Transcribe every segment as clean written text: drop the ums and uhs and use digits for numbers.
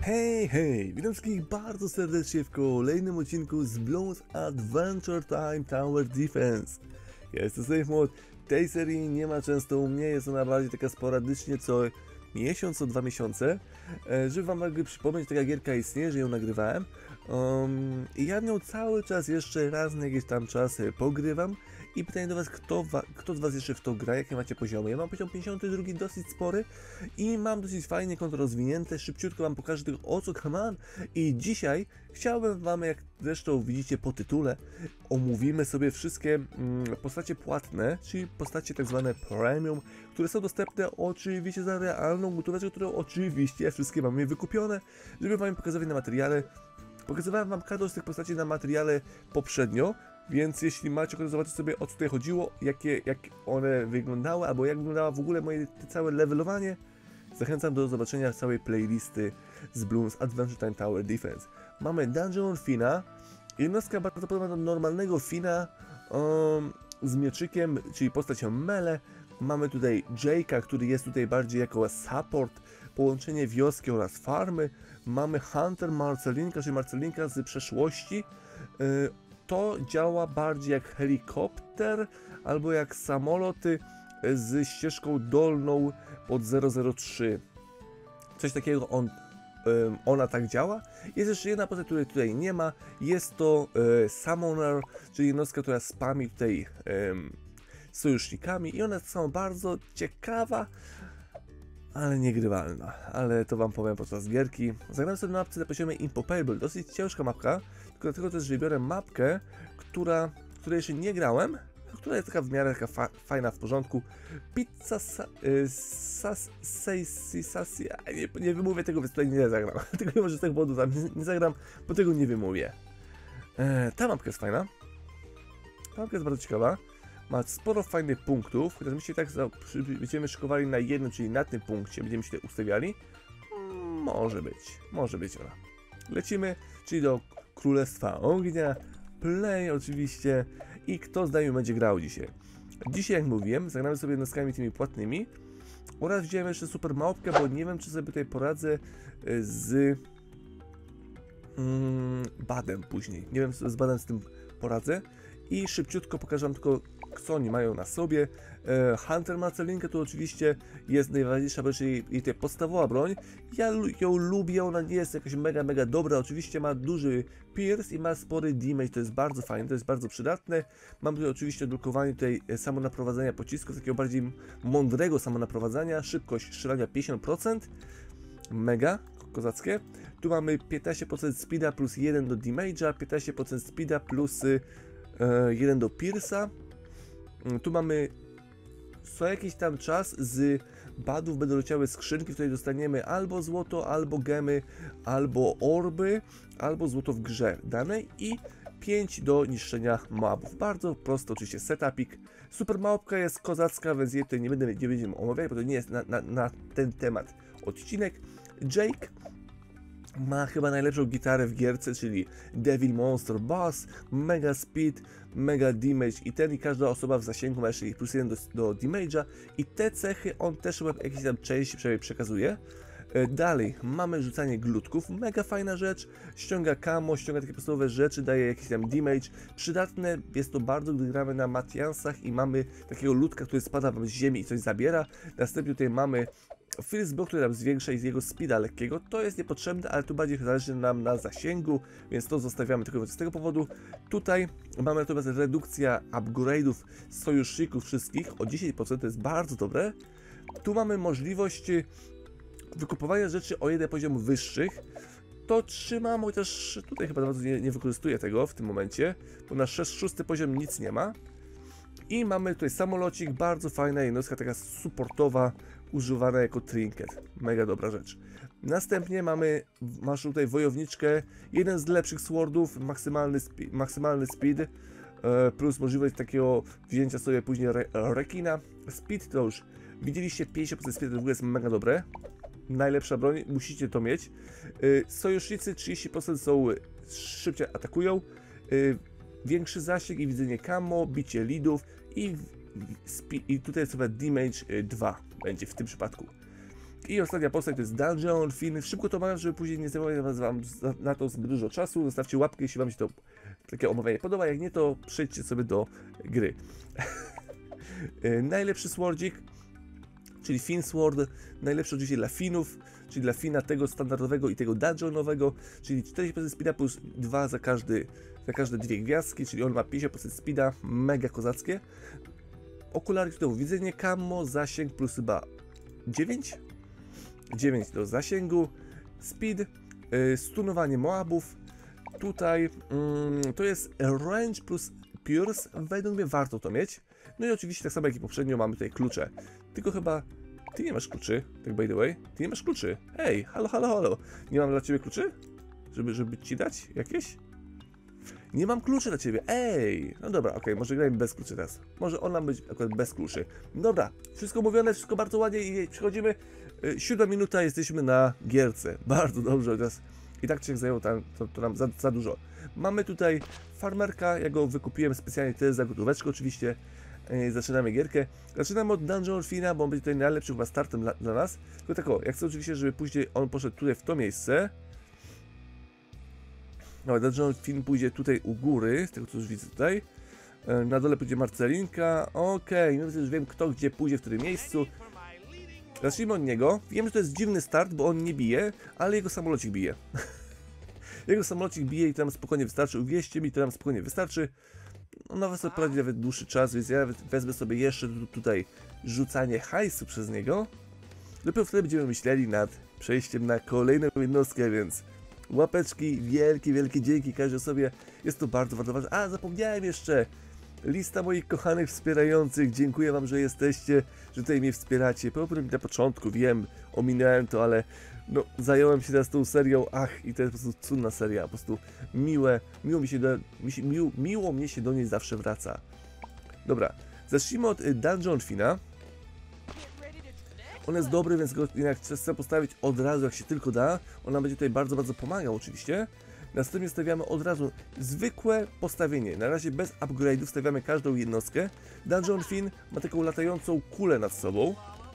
Hej, hej! Witam wszystkich bardzo serdecznie w kolejnym odcinku z Bloons Adventure Time Tower Defense. Ja jestem SafeMod. Tej serii nie ma często u mnie, jest ona bardziej taka sporadycznie co miesiąc, co 2 miesiące. Żeby wam jakby przypomnieć, taka gierka istnieje, że ją nagrywałem. I ja w nią cały czas jeszcze raz na jakiś tam czas pogrywam. I pytanie do was, kto z was jeszcze w to gra, jakie macie poziomy? Ja mam poziom 52, dosyć spory i mam dosyć fajnie konto rozwinięte. Szybciutko wam pokażę tego, o co come on. I dzisiaj chciałbym wam, jak zresztą widzicie po tytule, omówimy sobie wszystkie postacie płatne, czyli postacie tak zwane premium, które są dostępne oczywiście za realną gotówkę, którą oczywiście wszystkie mamy wykupione, żeby wam pokazywać na materiale. Pokazywałem wam każdą z tych postaci na materiale poprzednio, więc jeśli macie ochotę zobaczyć sobie, o co tutaj chodziło, jak one wyglądały, albo jak wyglądało w ogóle moje całe levelowanie, zachęcam do zobaczenia całej playlisty z Bloons Adventure Time Tower Defense. Mamy Dungeon Fina, jednostka bardzo podobna do normalnego Fina z mieczykiem, czyli postacią melee. Mamy tutaj Jake'a, który jest tutaj bardziej jako support, połączenie wioski oraz farmy. Mamy Hunter Marcelinka, czyli Marcelinka z przeszłości. To działa bardziej jak helikopter albo jak samoloty z ścieżką dolną pod 003. Coś takiego ona tak działa. Jest jeszcze jedna postać, której tutaj nie ma. Jest to Summoner, czyli jednostka, która spami tutaj sojusznikami i ona jest sama bardzo ciekawa, ale niegrywalna. Ale to wam powiem podczas gierki. Zagrałem sobie na mapce na poziomie Impopable. Dosyć ciężka mapka, tylko dlatego też wybiorę mapkę, której jeszcze nie grałem, która jest taka w miarę taka fajna, w porządku. Pizza Sassi, nie wymówię tego, więc tutaj nie zagram. Tylko może z tego powodu tam nie zagram, bo tego nie wymówię. Ta mapka jest fajna. Ta mapka jest bardzo ciekawa. Ma sporo fajnych punktów, chociaż my się tak będziemy szykowali na jednym, czyli na tym punkcie, będziemy się tutaj ustawiali. Może być ona. Lecimy, czyli do Królestwa Ognia, play oczywiście i kto z nami będzie grał dzisiaj. Dzisiaj, jak mówiłem, zagramy sobie jednostkami tymi płatnymi oraz wziąłem jeszcze super małpkę, bo nie wiem, czy sobie tutaj poradzę z badem później. Nie wiem, z badem z tym poradzę. I szybciutko pokażę wam tylko, co oni mają na sobie. Hunter Marcelinka to oczywiście jest najważniejsza rzecz i ta podstawowa broń. Ja ją lubię, ona nie jest jakaś mega dobra. Oczywiście ma duży pierce i ma spory damage, to jest bardzo fajne, to jest bardzo przydatne. Mam tutaj oczywiście odblokowanie tutaj samonaprowadzenia pocisków, takiego bardziej mądrego samonaprowadzania. Szybkość strzelania 50%. Mega kozackie. Tu mamy 15% speeda plus 1 do damage'a, 15% speeda plus 1 do pierce'a. Tu mamy co jakiś tam czas z badów będą leciały skrzynki, w której dostaniemy albo złoto, albo gemy, albo orby, albo złoto w grze danej i 5 do niszczenia mobów. Bardzo prosto oczywiście setupik. Super małpka jest kozacka, więc jej tutaj nie będziemy omawiać, bo to nie jest na ten temat odcinek. Jake ma chyba najlepszą gitarę w gierce, czyli Devil Monster Bass, mega speed, mega damage i każda osoba w zasięgu ma jeszcze plus 1 do damage'a i te cechy on też chyba jakieś tam części przekazuje. Dalej mamy rzucanie glutków, mega fajna rzecz, ściąga camo, ściąga takie podstawowe rzeczy, daje jakiś tam damage, przydatne jest to bardzo, gdy gramy na Matiansach i mamy takiego ludka, który spada wam z ziemi i coś zabiera. Następnie tutaj mamy First Block, który nam zwiększa i z jego speeda lekkiego, to jest niepotrzebne, ale tu bardziej zależy nam na zasięgu, więc to zostawiamy tylko z tego powodu. Tutaj mamy natomiast redukcja upgrade'ów sojuszników wszystkich o 10%, to jest bardzo dobre. Tu mamy możliwość wykupowania rzeczy o jeden poziom wyższych. To trzymam, chociaż tutaj chyba bardzo nie wykorzystuję tego w tym momencie, bo na 6 poziom nic nie ma. I mamy tutaj samolocik, bardzo fajna jednostka, taka supportowa, używana jako trinket. Mega dobra rzecz. Następnie masz tutaj wojowniczkę, jeden z lepszych swordów, maksymalny speed, plus możliwość takiego wzięcia sobie później rekina. Speed to już widzieliście, 50% speed to w ogóle jest mega dobre. Najlepsza broń, musicie to mieć. Sojusznicy 30% są szybciej atakują. Większy zasięg i widzenie camo, bicie leadów i tutaj sobie damage 2 będzie w tym przypadku. I ostatnia postać to jest Dungeon Finn. Szybko to mam, żeby później nie zajmować wam na to zbyt dużo czasu. Zostawcie łapkę, jeśli wam się to takie omawianie podoba. Jak nie, to przejdźcie sobie do gry. Najlepszy swordzik, czyli Finn Sword. Najlepszy oczywiście dla Finnów, czyli dla Finna tego standardowego i tego dungeonowego, czyli 40% speeda plus 2 za każde 2 gwiazdki, czyli on ma 50% speeda, mega kozackie. Okulary do widzenia, camo, zasięg plus chyba 9 do zasięgu, speed, stunowanie moabów, tutaj to jest range plus pierce, według mnie warto to mieć. No i oczywiście tak samo jak i poprzednio mamy tutaj klucze, tylko chyba ty nie masz kluczy, tak by the way, ty nie masz kluczy, hej, halo, nie mam dla ciebie kluczy? Żeby ci dać jakieś? Nie mam kluczy dla ciebie, ej! No dobra, okej, może grajmy bez kluczy teraz. Może on nam być akurat bez kluczy. Dobra, wszystko mówione, wszystko bardzo ładnie i przechodzimy. 7 minuta, jesteśmy na gierce. Bardzo dobrze, teraz i tak się zajęło to nam za dużo. Mamy tutaj farmerka, ja go wykupiłem specjalnie też za gotóweczkę oczywiście. Zaczynamy gierkę. Zaczynamy od Dungeon Finna, bo on będzie tutaj najlepszym chyba startem dla nas. Tylko tak o, ja chcę oczywiście, żeby później on poszedł tutaj w to miejsce. No, Dungeon Finn pójdzie tutaj u góry, z tego co już widzę tutaj. Na dole pójdzie Marcelinka. Okej, no już wiem kto gdzie pójdzie, w którym miejscu. Zacznijmy od niego. Wiem, że to jest dziwny start, bo on nie bije, ale jego samolocik bije. Jego samolocik bije i to nam spokojnie wystarczy. Uwierzcie mi, to nam spokojnie wystarczy. No, nawet sobie poradzi nawet dłuższy czas, więc ja wezmę sobie jeszcze tutaj rzucanie hajsu przez niego. Dopiero wtedy będziemy myśleli nad przejściem na kolejną jednostkę, więc łapeczki, wielkie dzięki każdej osobie. Jest to bardzo ważne. A, zapomniałem jeszcze. Lista moich kochanych wspierających. Dziękuję wam, że jesteście, że tutaj mnie wspieracie. Na początku wiem, ominąłem to, ale no, zająłem się teraz tą serią. Ach, i to jest po prostu cudna seria. Po prostu miło mnie się do niej zawsze wraca. Dobra, zacznijmy od Dungeon Finna. On jest dobry, więc go jak chcę postawić od razu, jak się tylko da. On nam będzie tutaj bardzo pomagał oczywiście. Następnie stawiamy od razu zwykłe postawienie. Na razie bez upgrade'ów stawiamy każdą jednostkę. Dungeon Finn ma taką latającą kulę nad sobą.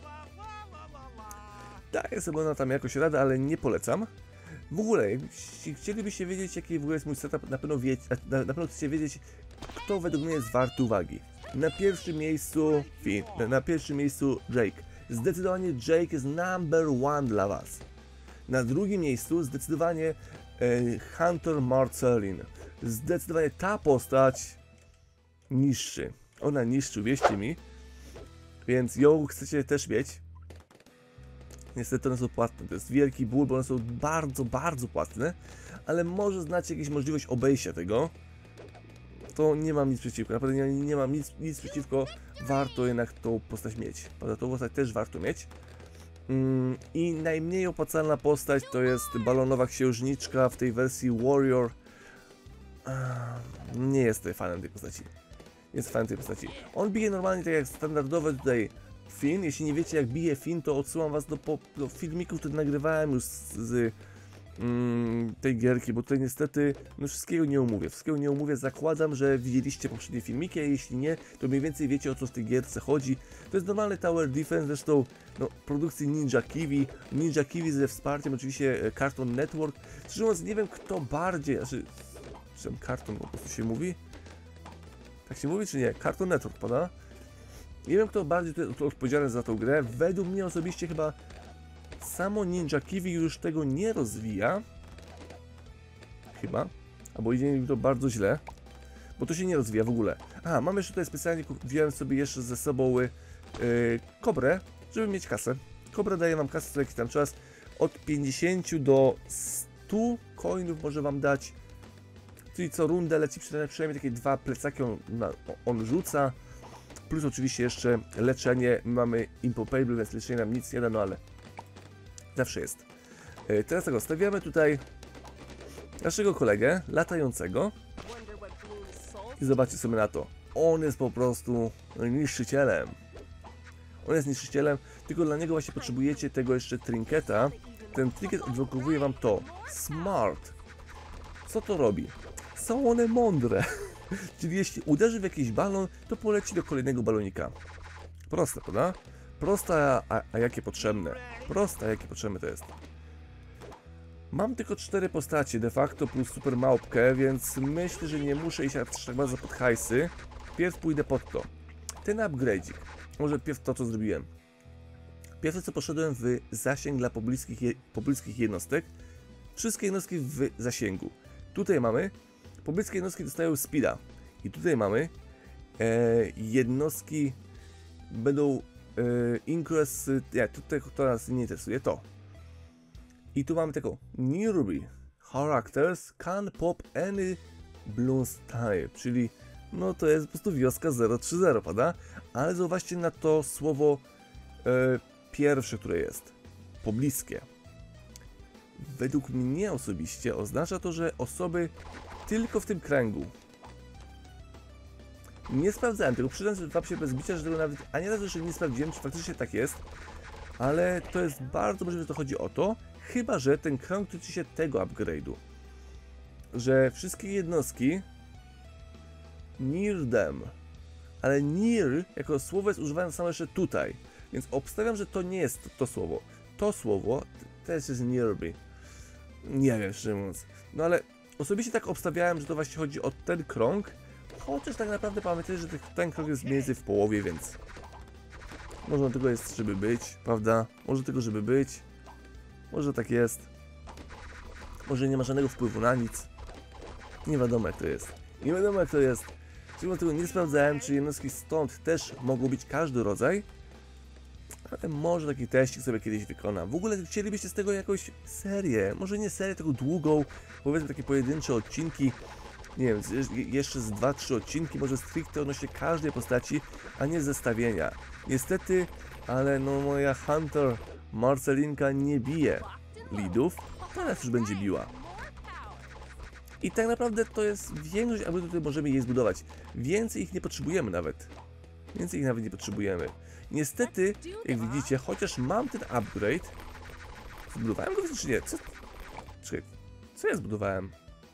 Daję sobie ona tam jakoś radę, ale nie polecam. W ogóle, jeśli chcielibyście wiedzieć, jaki w ogóle jest mój setup, na pewno chcecie wiedzieć, kto według mnie jest wart uwagi. Na pierwszym miejscu Finn, na pierwszym miejscu Jake. Zdecydowanie Jake jest number one dla was. Na drugim miejscu zdecydowanie Hunter Marcelin. Zdecydowanie ta postać niszczy. Ona niszczy, wierzcie mi. Więc ją chcecie też mieć. Niestety one są płatne. To jest wielki ból, bo one są bardzo płatne. Ale może znacie jakąś możliwość obejścia tego. To nie mam nic przeciwko. Naprawdę nie mam nic przeciwko. Warto jednak tą postać mieć. Prawda, tą postać też warto mieć. I najmniej opłacalna postać to jest balonowa księżniczka w tej wersji Warrior. Nie jestem fanem tej postaci. On bije normalnie tak jak standardowy tutaj Finn. Jeśli nie wiecie jak bije Finn, to odsyłam was do filmików, które nagrywałem już z tej gierki, bo tutaj niestety no wszystkiego nie omówię. Zakładam, że widzieliście poprzednie filmiki, a jeśli nie, to mniej więcej wiecie o co w tej gierce chodzi. To jest normalny Tower Defense, zresztą no, produkcji Ninja Kiwi ze wsparciem oczywiście Cartoon Network. Szczerze mówiąc, nie wiem kto bardziej, Cartoon po prostu się mówi? Tak się mówi czy nie? Cartoon Network, prawda? Nie wiem kto bardziej to odpowiedzialny za tą grę. Według mnie osobiście chyba samo Ninja Kiwi już tego nie rozwija. Chyba. Albo idzie mi to bardzo źle. Bo to się nie rozwija w ogóle. A, mam jeszcze tutaj specjalnie, wziąłem sobie jeszcze ze sobą kobrę, żeby mieć kasę. Kobra daje wam kasę co jakiś tam czas. Od 50 do 100 coinów może wam dać. Czyli co rundę leci przynajmniej takie 2 plecaki on rzuca. Plus oczywiście jeszcze leczenie. Mamy Impopable, więc leczenie nam nic nie da, no ale zawsze jest. Teraz tego stawiamy tutaj naszego kolegę latającego. I zobaczcie sobie na to. On jest po prostu niszczycielem. Tylko dla niego właśnie potrzebujecie tego jeszcze trinketa. Ten trinket odblokowuje wam to. Smart. Co to robi? Są one mądre. Czyli jeśli uderzy w jakiś balon, to poleci do kolejnego balonika. Proste, prawda? Proste, a jakie potrzebne. Proste, a jakie potrzebne to jest. Mam tylko 4 postacie de facto plus super małpkę, więc myślę, że nie muszę iść aż tak bardzo pod hajsy. Pierw pójdę pod to. Ten upgrade'ik. Może pierw to, co zrobiłem. Pierwsze co poszedłem w zasięg dla pobliskich jednostek. Wszystkie jednostki w zasięgu. Tutaj mamy, pobliskie jednostki dostają speeda. I tutaj mamy, jednostki będą increase, nie, tutaj to nas nie interesuje, to. I tu mamy taką, nearby characters can pop any balloons type, czyli no to jest po prostu wioska 030, prawda? Ale zauważcie na to słowo pierwsze, które jest, pobliskie. Według mnie osobiście oznacza to, że osoby tylko w tym kręgu. Nie sprawdzałem tego, przyznam się bez bicia, że tego nawet ani razu jeszcze nie sprawdziłem, czy faktycznie tak jest. Ale to jest bardzo możliwe, że to chodzi o to, chyba że ten krąg tyczy się tego upgrade'u. Że wszystkie jednostki near them. Ale near jako słowo jest używane samo jeszcze tutaj. Więc obstawiam, że to nie jest to słowo. To słowo też jest nearby. Nie wiem, szczerze mówiąc. No ale osobiście tak obstawiałem, że to właśnie chodzi o ten krąg. Chociaż tak naprawdę pamiętajcie, że ten krąg jest mniej więcej w połowie, więc może tego jest, żeby być, prawda? Może tego, żeby być. Może tak jest. Może nie ma żadnego wpływu na nic. Nie wiadomo jak to jest. Nie wiadomo jak to jest. Czyli tego nie sprawdzałem, czy jednostki stąd też mogą być każdy rodzaj. Ale może taki teścik sobie kiedyś wykonam. W ogóle chcielibyście z tego jakąś serię. Może nie serię, tylko długą. Powiedzmy takie pojedyncze odcinki. Nie wiem, jeszcze z 2-3 odcinki, może stricte odnośnie każdej postaci, a nie zestawienia. Niestety, ale no moja Hunter Marcelinka nie bije lidów, teraz już będzie biła. I tak naprawdę to jest większość, aby tutaj możemy je zbudować. Więcej ich nie potrzebujemy nawet. Więcej ich nawet nie potrzebujemy. Niestety, jak widzicie, chociaż mam ten upgrade, zbudowałem go czy nie? Czekaj, co ja zbudowałem?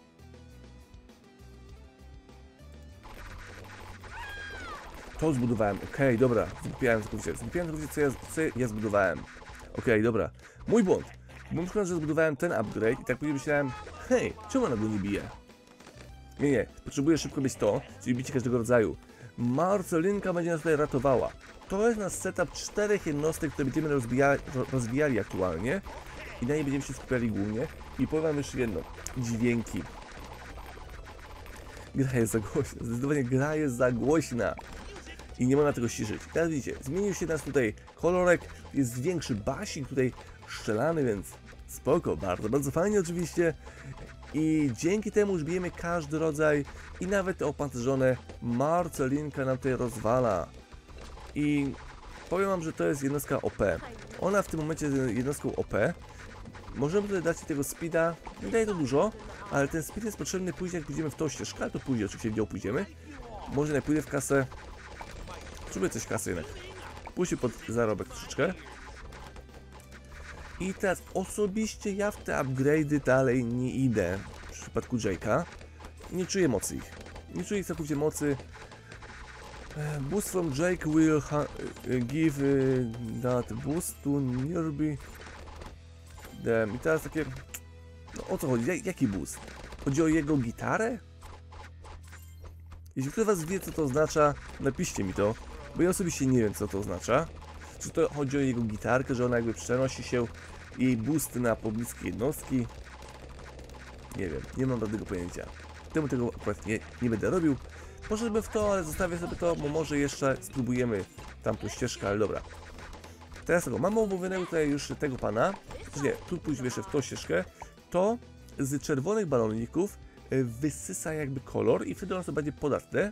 To zbudowałem, okej, dobra, zgubiłem całkowicie, co ja zbudowałem. Okej, dobra, mój błąd. Bo na przykład, że zbudowałem ten upgrade i tak później myślałem, hej, czemu ona go nie bije? Nie, potrzebuję szybko mieć to, czyli bicie każdego rodzaju. Marcelinka będzie nas tutaj ratowała. To jest nasz setup 4 jednostek, które będziemy rozwijali aktualnie i na nie będziemy się skupiali głównie. I powiem wam jeszcze jedno, dźwięki. Gra jest za głośna, zdecydowanie gra jest za głośna. I nie można tego ściszyć. Teraz widzicie, zmienił się nas tutaj kolorek, jest większy basik tutaj strzelany, więc spoko, bardzo, bardzo fajnie oczywiście. I dzięki temu już bijemy każdy rodzaj i nawet te opancerzone Marcelinka nam tutaj rozwala. I powiem wam, że to jest jednostka OP. Ona w tym momencie jest jednostką OP. Możemy tutaj dać tego speeda, nie daje to dużo, ale ten speed jest potrzebny później, jak pójdziemy w tą ścieżkę, ale to pójdzie, oczywiście w nią pójdziemy. Może nie pójdę w kasę. Spróbuję coś kasy jednak. Pójdzie pod zarobek troszeczkę. I teraz osobiście ja w te upgrade'y dalej nie idę. W przypadku Jake'a. Nie czuję mocy ich. Nie czuję ich całkowicie mocy. Boost from Jake will give that boost to nearby them. I teraz takie... No o co chodzi? Jaki boost? Chodzi o jego gitarę? Jeśli ktoś z was wie, co to oznacza, napiszcie mi to. Bo ja osobiście nie wiem, co to oznacza. Czy to chodzi o jego gitarkę, że ona jakby przenosi się jej boost na pobliskie jednostki? Nie wiem, nie mam żadnego pojęcia. Temu tego akurat nie będę robił. Poszedłbym w to, ale zostawię sobie to, bo może jeszcze spróbujemy tamtą ścieżkę, ale dobra. Teraz tego, mamy omówionego tutaj już tego pana. Nie, tu pójdziemy jeszcze w tą ścieżkę. To z czerwonych baloników wysysa jakby kolor i wtedy one sobie będzie podatne.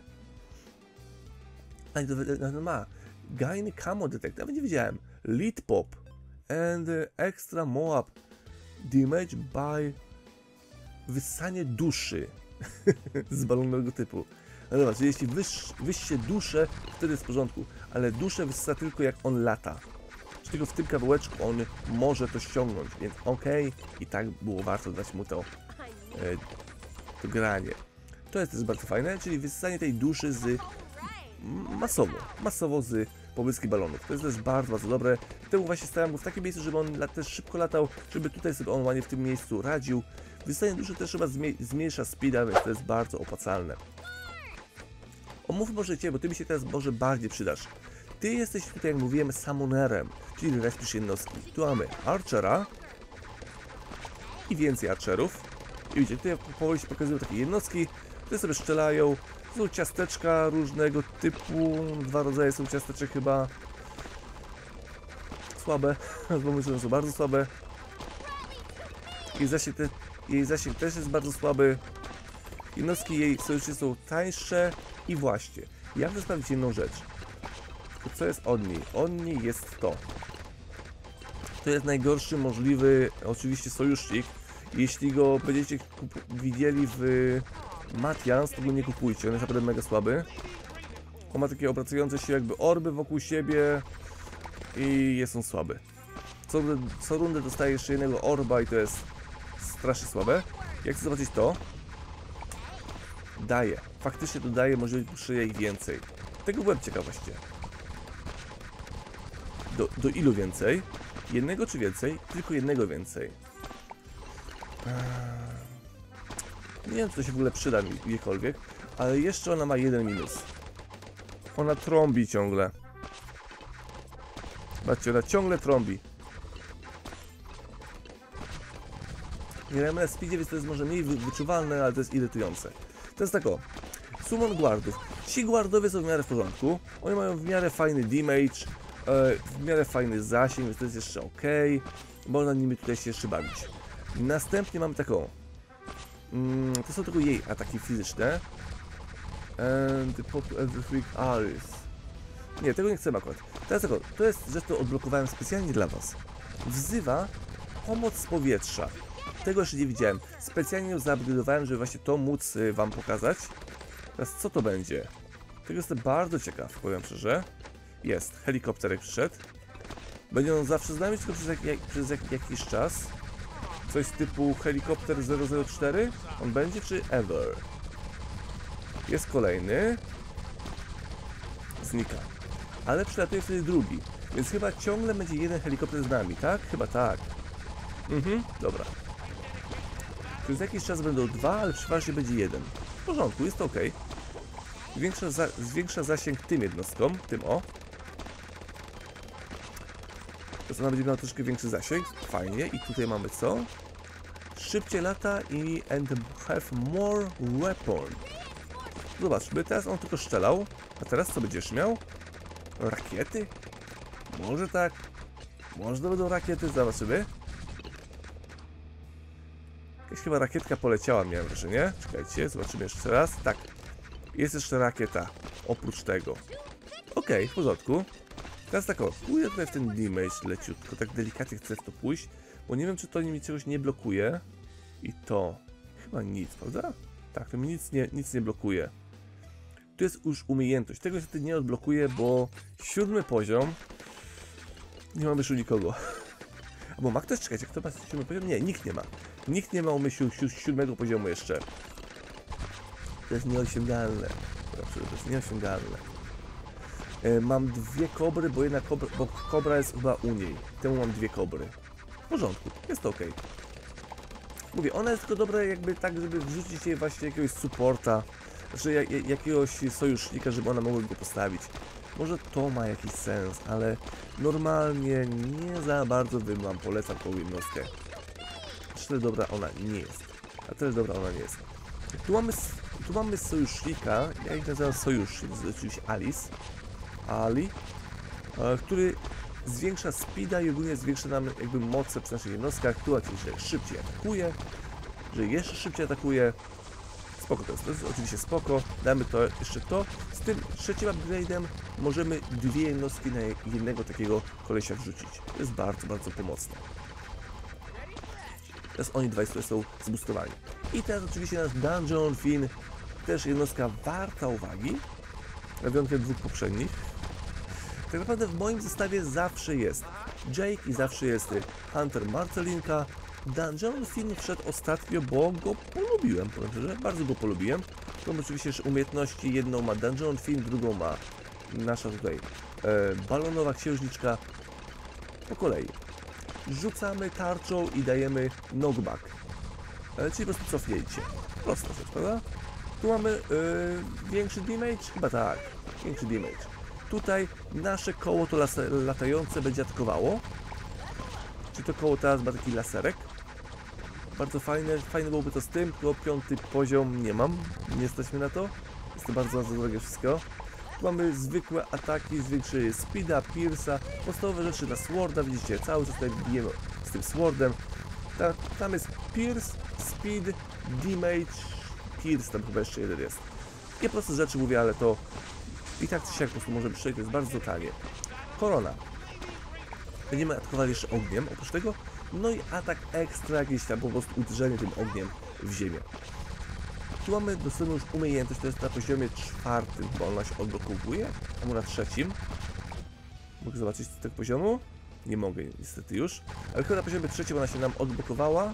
A ma Gain Camo Detect, nawet nie wiedziałem. Lead Pop and Extra Moab Damage by wysanie duszy z balonowego typu. No dobra, czyli jeśli wyście duszę, wtedy jest w porządku, ale duszę wysysa tylko jak on lata. Czyli tylko w tym kawałeczku on może to ściągnąć, więc okej, i tak było warto dać mu to granie. To jest też bardzo fajne, czyli wysysanie tej duszy z masowo z pobłyski balonów. To jest też bardzo, bardzo dobre. Temu właśnie stawiam go w takim miejscu, żeby on też szybko latał, żeby tutaj sobie on ładnie w tym miejscu radził. Wystanie duszy też chyba zmniejsza speeda, więc to jest bardzo opłacalne. Omówmy może Cię, bo Ty mi się teraz może bardziej przydasz. Ty jesteś tutaj, jak mówiłem, summonerem, czyli respisz jednostki. Tu mamy archera i więcej archerów. I widzicie, tutaj powoli się pokazują takie jednostki, które sobie strzelają. Są ciasteczka różnego typu, 2 rodzaje są ciasteczek chyba. Słabe, bo myślę, że są bardzo słabe. Jej zasięg też jest bardzo słaby. Jednostki jej sojuszy są tańsze i właśnie, ja chcę sprawdzić jedną rzecz. Co jest od niej? Od niej jest to. To jest najgorszy możliwy, oczywiście, sojusznik. Jeśli go będziecie widzieli w Matians, to go nie kupujcie, on jest naprawdę mega słaby. On ma takie obracające się jakby orby wokół siebie i jest on słaby. Co rundę dostaje jeszcze jednego orba i to jest strasznie słabe. Jak chcę zobaczyć to, daje, faktycznie to daje możliwość puszczenia ich więcej. Tego byłem ciekaw właściwie. Do ilu więcej? Jednego czy więcej? Tylko jednego więcej. Nie wiem, czy to się w ogóle przyda mi gdziekolwiek, ale jeszcze ona ma jeden minus. Ona trąbi ciągle. Zobaczcie, ona ciągle trąbi. Nie wiem, na speedzie, więc to jest może mniej wyczuwalne, ale to jest irytujące. To jest tak o. Summon guardów. Ci guardowie są w miarę w porządku. Oni mają w miarę fajny damage, w miarę fajny zasięg, więc to jest jeszcze ok. Można nimi tutaj się jeszcze bawić. Następnie mamy taką. To są tylko jej ataki fizyczne. And the pop every Aris. Nie, tego nie chcemy akurat. Teraz tego, to jest rzecz, którą odblokowałem specjalnie dla Was. Wzywa pomoc z powietrza. Tego jeszcze nie widziałem. Specjalnie ją zaupgrade'owałem, żeby właśnie to móc Wam pokazać. Teraz co to będzie? Tego jestem bardzo ciekaw, powiem szczerze. Jest, helikopterek przyszedł. Będzie on zawsze z nami, tylko przez jakiś czas. Coś typu helikopter 004? On będzie, czy ever? Jest kolejny. Znika. Ale przylatuje wtedy drugi. Więc chyba ciągle będzie jeden helikopter z nami, tak? Chyba tak. Dobra. Przez jakiś czas będą 2, ale przeważnie będzie jeden. W porządku, jest to ok. Zwiększa zasięg tym jednostkom, tym o. To ona będzie miała troszkę większy zasięg. Fajnie. I tutaj mamy co? Szybciej lata i and have more weapon. Zobaczmy, teraz on tylko strzelał. A teraz co będziesz miał? Rakiety? Może tak. Może to będą rakiety, zobaczymy. Jakaś chyba rakietka poleciała, miałem wrażenie. Czekajcie, zobaczymy jeszcze raz. Tak. Jest jeszcze rakieta. Oprócz tego. Okej, w porządku. Teraz tak o, pójdę tutaj w ten damage leciutko. Tak delikatnie chcę w to pójść. Bo nie wiem, czy to mi czegoś nie blokuje. I to. Chyba nic, prawda? Tak, to mi nic nie blokuje. Tu jest już umiejętność. Tego niestety nie odblokuje, bo 7 poziom. Nie mamy już nikogo. Albo ma ktoś, czekajcie, kto ma 7 poziom? Nie, nikt nie ma. Nikt nie ma umysłu 7 poziomu jeszcze. To jest nieosiągalne. To jest nieosiągalne. Mam 2 kobry, bo kobra jest chyba u niej. Temu mam 2 kobry. W porządku, jest to ok. Mówię, ona jest tylko dobra jakby tak, żeby wrzucić jej właśnie jakiegoś supporta. Znaczy jakiegoś sojusznika, żeby ona mogła go postawić. Może to ma jakiś sens, ale normalnie nie za bardzo Wam polecam tą jednostkę. Aż tyle dobra ona nie jest. A tyle dobra ona nie jest. Tu mamy sojusznika, ja ich nazywam sojusznik, to jest oczywiście Ali, który zwiększa speeda i ogólnie zwiększa nam jakby moce przy naszych jednostkach, która że szybciej atakuje, że jeszcze szybciej atakuje. Spoko to jest oczywiście spoko. Damy to jeszcze to. Z tym trzecim upgrade'em możemy 2 jednostki na jednego takiego kolesia wrzucić. To jest bardzo, bardzo pomocne. Teraz oni dwaj są zboostowani. I teraz oczywiście nasz Dungeon Fin, też jednostka warta uwagi. Na wyjątku 2 poprzednich. Tak naprawdę w moim zestawie zawsze jest Jake i zawsze jest Hunter Marcelinka. Dungeon Fin wszedł ostatnio, bo go polubiłem, powiem szczerze, bardzo go polubiłem. Mam oczywiście jeszcze umiejętności, jedną ma Dungeon Fin, drugą ma nasza tutaj balonowa księżniczka. Po kolei. Rzucamy tarczą i dajemy knockback. Czyli po prostu cofnięcie. Prosta rzecz, prawda? Tu mamy większy damage? Chyba tak. Większy damage. Tutaj nasze koło to latające będzie atakowało. Czyli to koło teraz ma taki laserek. Bardzo fajne. Fajne byłoby to z tym, tylko 5. poziom nie mam. Nie jesteśmy na to. Jest to bardzo, bardzo drogie wszystko. Tu mamy zwykłe ataki, zwiększenie speeda, pierce'a, podstawowe rzeczy dla sworda, widzicie, cały czas tutaj bijemy z tym swordem. Tam jest pierce, speed, damage, pierce, tam chyba jeszcze jeden jest. Nie proste rzeczy mówię, ale to i tak czy siak po prostu może być, to jest bardzo tanie. Korona. Będziemy atakowali jeszcze ogniem, oprócz tego, no i atak ekstra, jakieś tam po prostu uderzenie tym ogniem w ziemię. Tu mamy dostępną już umiejętność, to jest na poziomie 4, bo ona się odblokowuje, albo na 3. Mogę zobaczyć z tego poziomu? Nie mogę niestety już, ale chyba na poziomie 3 ona się nam odblokowała.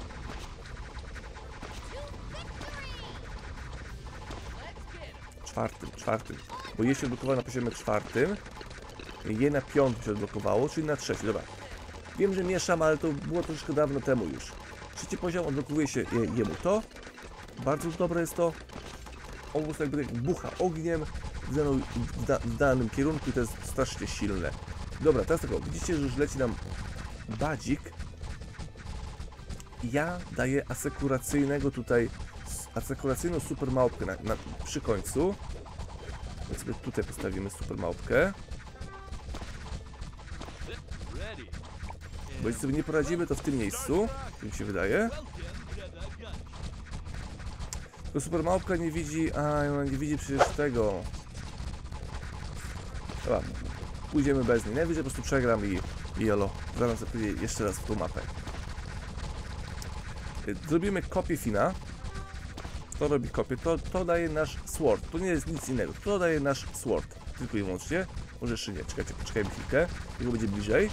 Czwartym, bo jej się odblokowała na poziomie 4, jej na 5 się odblokowało, czyli na 3, dobra. Wiem, że mieszam, ale to było troszkę dawno temu już. 3. poziom odblokowuje się jemu to. Bardzo dobre jest to. On po prostu jakby bucha ogniem w danym kierunku i to jest strasznie silne. Dobra, teraz tylko widzicie, że już leci nam badzik. Ja daję asekuracyjną super małpkę przy końcu. Więc sobie tutaj postawimy super małpkę. Bo jeśli sobie nie poradzimy, to w tym miejscu, jak mi się wydaje. Tylko super małpka nie widzi, ona nie widzi przecież tego. Dobra, pójdziemy bez niej. Najwyżej po prostu przegram i jolo. Zaraz sobie jeszcze raz w tą mapę. Zrobimy kopię Fina. To robi kopię, to daje nasz sword. To nie jest nic innego, to daje nasz sword. Tylko i wyłącznie. Może jeszcze nie, czekajcie, poczekajmy chwilkę. Jego będzie bliżej.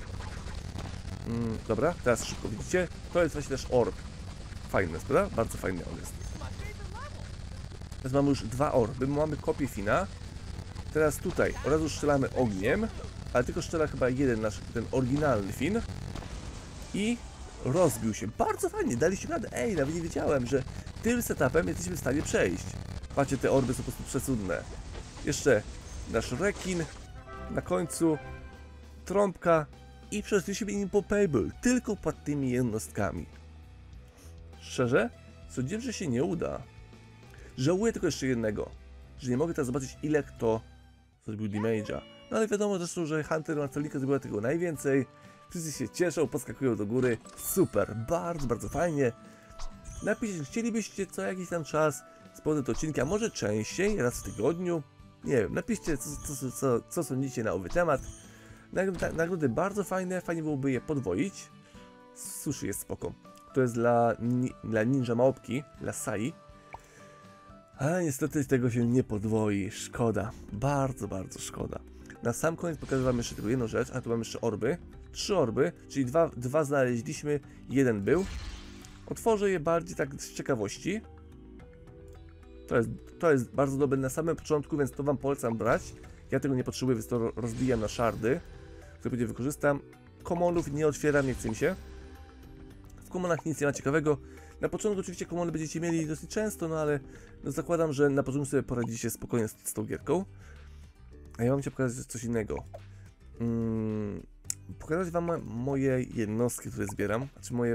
Dobra, teraz szybko widzicie. To jest właśnie nasz orb. Fajny, prawda? Bardzo fajny on jest. Teraz mamy już 2 orby, mamy kopię Fina. Teraz tutaj od razu strzelamy ogniem, ale tylko strzela chyba jeden nasz, ten oryginalny Fin. I rozbił się. Bardzo fajnie, daliśmy radę. Ej, nawet nie wiedziałem, że tym setupem jesteśmy w stanie przejść. Patrzcie, te orby są po prostu przecudne. Jeszcze nasz rekin. Na końcu trąbka. I przeszliśmy Impopable. Tylko pod tymi jednostkami. Szczerze? Sądziłem, że się nie uda. Żałuję tylko jeszcze jednego. Że nie mogę teraz zobaczyć, ile kto zrobił damage'a. No ale wiadomo zresztą, że Hunter Marcelika zrobiła tego najwięcej. Wszyscy się cieszą, podskakują do góry. Super, bardzo, bardzo fajnie. Napiszcie, chcielibyście co jakiś tam czas sprawdzać te odcinki, a może częściej, raz w tygodniu. Nie wiem, napiszcie co sądzicie na owy temat. Nagrody bardzo fajne, fajnie byłoby je podwoić. Sushi jest spoko. To jest dla ninja małpki, dla Sai. Ale niestety tego się nie podwoi, szkoda. Bardzo, bardzo szkoda. Na sam koniec pokażę wam jeszcze tylko jedną rzecz, a tu mam jeszcze orby. 3 orby, czyli dwa znaleźliśmy, jeden był. Otworzę je bardziej tak z ciekawości. To jest bardzo dobre na samym początku, więc to wam polecam brać. Ja tego nie potrzebuję, więc to rozbijam na szardy, które później wykorzystam. Commonów nie otwieram, nie chce mi się. W commonach nic nie ma ciekawego. Na początku oczywiście commony będziecie mieli dosyć często, no ale no zakładam, że na początku sobie poradzicie spokojnie z tą gierką. A ja mam cię pokazać coś innego. Pokazać wam moje jednostki, które zbieram. Znaczy moje...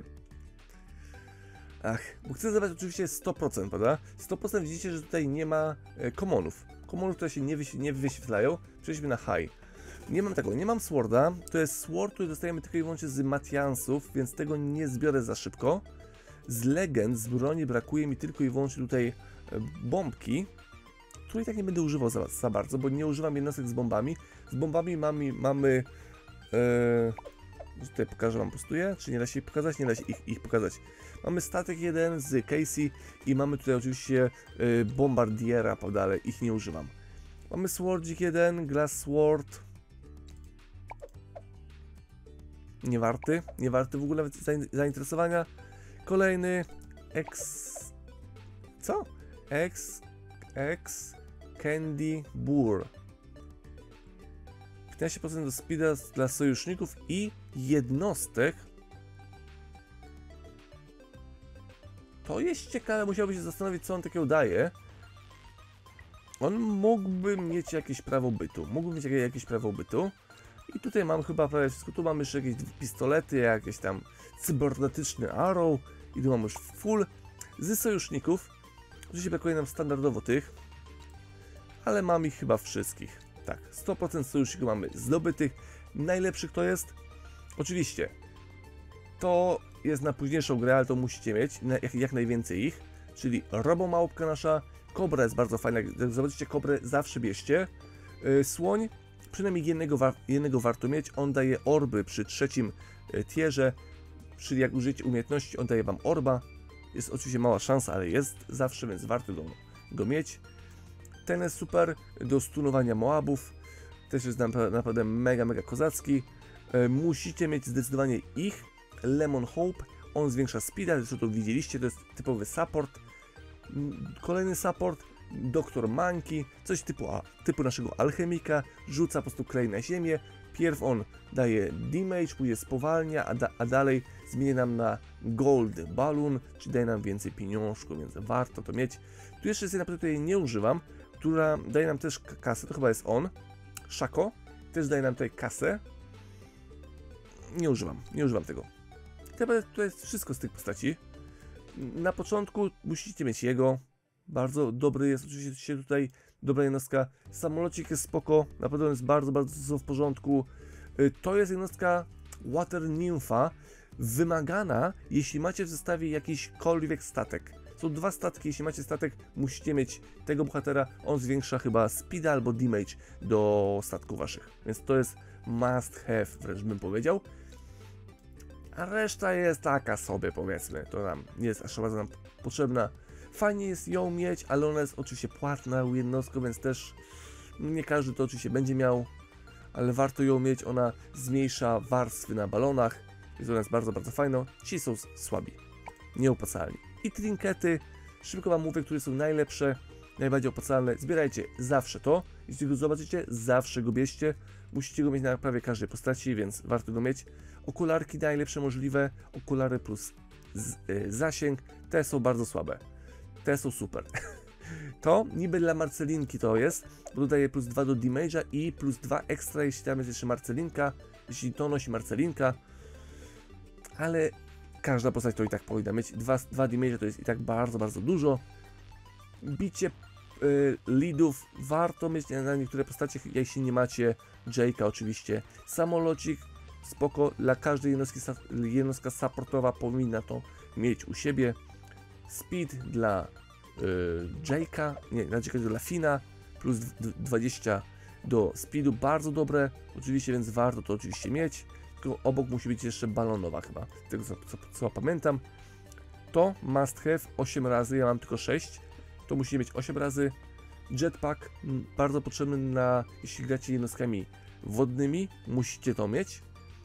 bo chcę zabrać oczywiście 100%, prawda? 100% widzicie, że tutaj nie ma commonów. Commonów, które się nie wyświetlają. Przejdźmy na high. Nie mam tego, nie mam sworda. To jest sword, który dostajemy tylko i wyłącznie z Matiansów, więc tego nie zbiorę za szybko. Z legend, z broni brakuje mi tylko i wyłącznie tutaj bombki, której tak nie będę używał za bardzo, bo nie używam jednostek z bombami. Z bombami mamy tutaj pokażę wam, postuję, czy nie da się ich pokazać? Nie da się ich pokazać. Mamy statek jeden z Casey i mamy tutaj oczywiście bombardiera, prawda, ale ich nie używam. Mamy swordzik jeden, glass sword. Nie warty w ogóle nawet zainteresowania. Kolejny Candy Boar. 15% do speeda dla sojuszników i jednostek. To jest ciekawe, musiałbym się zastanowić, co on takiego daje. On mógłby mieć jakieś prawo bytu. I tutaj mam chyba prawie wszystko. Tu mamy jeszcze jakieś pistolety, jakieś tam cybernetyczny arrow. I tu mam już full. Z sojuszników. Oczywiście brakuje nam standardowo tych. Ale mam ich chyba wszystkich. Tak, 100% sojuszników mamy zdobytych. Najlepszych to jest. Oczywiście. To jest na późniejszą grę, ale to musicie mieć. Jak najwięcej ich. Czyli robomałpka nasza. Kobra jest bardzo fajna. Jak zobaczycie kobrę, zawsze bierzcie. Słoń. Przynajmniej jednego warto mieć. On daje orby przy trzecim tierze. Czyli jak użyjecie umiejętności, on daje wam orba. Jest oczywiście mała szansa, ale jest zawsze, więc warto go mieć. Ten jest super do stunowania Moabów. Też jest naprawdę mega kozacki. Musicie mieć zdecydowanie ich. Lemon Hope. On zwiększa speeda, zresztą to widzieliście, to jest typowy support. Kolejny support. Doktor Monkey, coś typu naszego alchemika, rzuca po prostu klej na ziemię. Pierw on daje damage, później spowalnia, a dalej zmienia nam na gold balloon, czyli daje nam więcej pieniążków, więc warto to mieć. Tu jeszcze jest jedna, której nie używam, która daje nam też kasę, to chyba jest on. Shaco, też daje nam tutaj kasę. Nie używam tego. To jest wszystko z tych postaci. Na początku musicie mieć jego. Bardzo dobry jest oczywiście tutaj, dobra jednostka. Samolocik jest spoko, naprawdę jest bardzo w porządku. To jest jednostka Water Nympha, wymagana, jeśli macie w zestawie jakiśkolwiek statek. Są dwa statki, jeśli macie statek, musicie mieć tego bohatera, on zwiększa chyba speeda albo damage do statków waszych. Więc to jest must have, wręcz bym powiedział. A reszta jest taka sobie, powiedzmy, to nam nie jest aż bardzo nam potrzebna. Fajnie jest ją mieć, ale ona jest oczywiście płatną jednostką, więc też nie każdy to oczywiście będzie miał, ale warto ją mieć, ona zmniejsza warstwy na balonach, więc ona jest bardzo fajna. Ci są słabi, nieopłacalni. I trinkety, szybko wam mówię, które są najlepsze, najbardziej opłacalne. Zbierajcie zawsze to, jeśli go zobaczycie, zawsze go bierzcie. Musicie go mieć na prawie każdej postaci, więc warto go mieć. Okularki najlepsze możliwe, okulary plus zasięg, te są bardzo słabe. Te są super. To niby dla Marcelinki to jest, bo dodaje plus 2 do damage'a i plus 2 ekstra, jeśli tam jest jeszcze Marcelinka, jeśli to nosi Marcelinka. Ale każda postać to i tak powinna mieć. 2 damage'a to jest i tak bardzo dużo. Bicie leadów warto mieć na niektóre postacie, jeśli nie macie Jake'a oczywiście. Samolocik spoko, dla każdej jednostka supportowa powinna to mieć u siebie. Speed dla Jake'a, nie, dla Fina, plus 20 do speedu, bardzo dobre, oczywiście, więc warto to oczywiście mieć. Tylko obok musi być jeszcze balonowa chyba, z tego co pamiętam. To must have 8 razy, ja mam tylko 6, to musi mieć 8 razy. Jetpack, bardzo potrzebny jeśli gracie jednostkami wodnymi, musicie to mieć.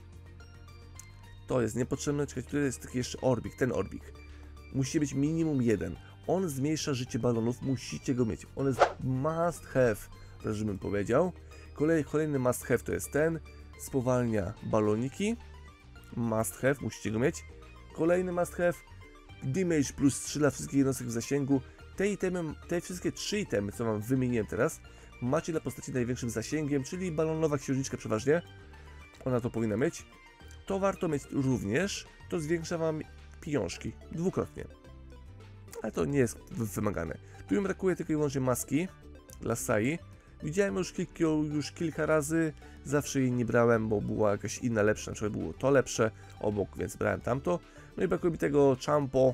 To jest niepotrzebne, czekajcie, tutaj jest taki jeszcze orbik, ten orbik. Musicie mieć minimum 1. On zmniejsza życie balonów, musicie go mieć. On jest must have, wręcz bym powiedział. Kolejny must have to jest ten. Spowalnia baloniki. Must have, musicie go mieć. Kolejny must have. Damage plus 3 dla wszystkich jednostek w zasięgu. Te wszystkie 3 itemy, co wam wymieniłem teraz, macie dla postaci największym zasięgiem, czyli balonowa księżniczka przeważnie. Ona to powinna mieć. To warto mieć również. To zwiększa wam pieniążki dwukrotnie. Ale to nie jest wymagane. Tu mi brakuje tylko i wyłącznie maski dla Sai. Widziałem już kilka razy. Zawsze jej nie brałem, bo była jakaś inna lepsza. Na przykład było to lepsze obok, więc brałem tamto. No i brakuje mi tego Champo.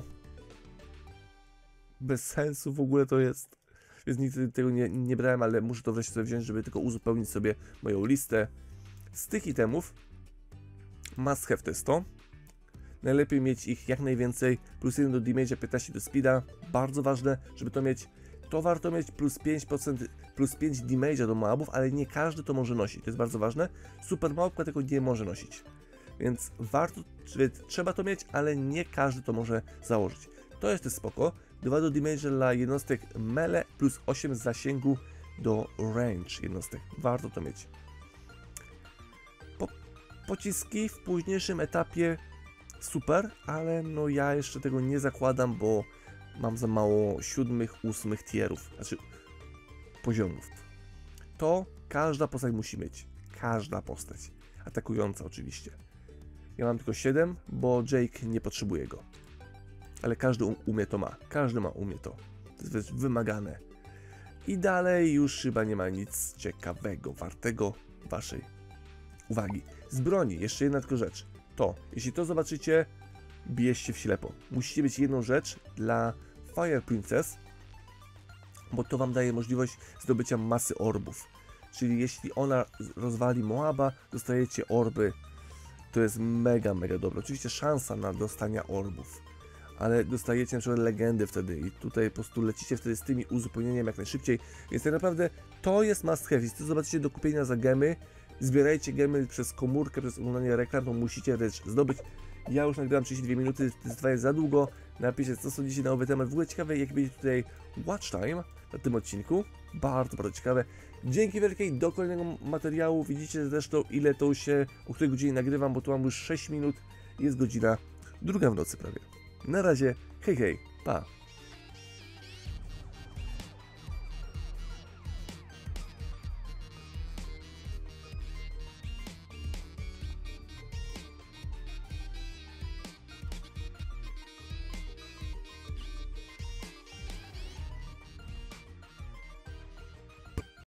Bez sensu w ogóle to jest. Więc nigdy tego nie brałem, ale muszę to wreszcie sobie wziąć, żeby tylko uzupełnić sobie moją listę. Z tych itemów must have to jest to. Najlepiej mieć ich jak najwięcej, plus 1 do damage'a, 15 do speeda, bardzo ważne, żeby to mieć. To warto mieć plus 5%, plus 5 damage'a do mobów, ale nie każdy to może nosić, to jest bardzo ważne. Super małpka tego nie może nosić, więc warto, trzeba to mieć, ale nie każdy to może założyć. To jest też spoko, 2 do damage'a dla jednostek melee, plus 8 z zasięgu do range jednostek, warto to mieć. Pociski w późniejszym etapie super, ale no ja jeszcze tego nie zakładam, bo mam za mało 7., 8. tierów, znaczy poziomów. To każda postać musi mieć. Każda postać. Atakująca oczywiście. Ja mam tylko 7, bo Jake nie potrzebuje go. Ale każdy umie to ma. Każdy umie to. To jest wymagane. I dalej już chyba nie ma nic ciekawego, wartego waszej uwagi. Z broni, jeszcze jedna tylko rzecz. To, jeśli to zobaczycie, bierzcie w ślepo. Musicie mieć jedną rzecz dla Fire Princess, bo to wam daje możliwość zdobycia masy orbów. Czyli jeśli ona rozwali Moaba, dostajecie orby. To jest mega, mega dobre. Oczywiście szansa na dostania orbów, ale dostajecie na przykład legendy wtedy i tutaj po prostu lecicie wtedy z tymi uzupełnieniem jak najszybciej. Więc tak naprawdę to jest must have. Jeśli to zobaczycie do kupienia za gemy, zbierajcie gemy przez komórkę, przez oglądanie reklam, to musicie wręcz zdobyć. Ja już nagrałem 32 minuty, to jest za długo. Napiszcie, co sądzicie na nowy temat. W ogóle ciekawe, jak będzie tutaj watch time na tym odcinku. Bardzo, bardzo ciekawe. Dzięki wielkiej, do kolejnego materiału. Widzicie zresztą, ile to się, o której godzinie nagrywam, bo tu mam już 6 minut. Jest godzina 2 w nocy prawie. Na razie, hej, hej, pa.